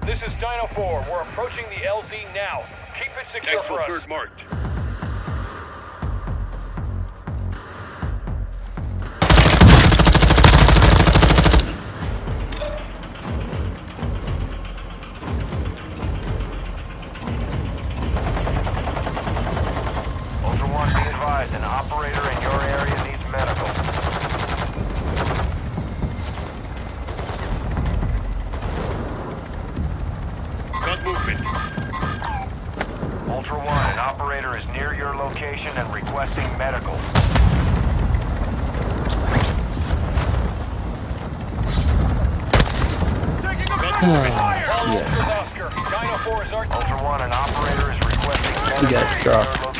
This is Dino 4. We're approaching the LZ now. Keep it secure for us. Third marked. Ultra One, be advised, an operator in your area needs medical. Got movement. Ultra One, an operator is near your location and requesting medical. Oscar. Dino 4 is our... Ultra One, an operator is requesting medical. You guys suck.